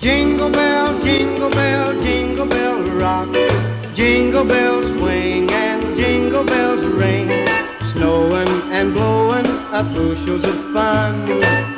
jingle bell rock. Jingle bells swing and jingle bells ring. Snowing and blowing up bushels of fun.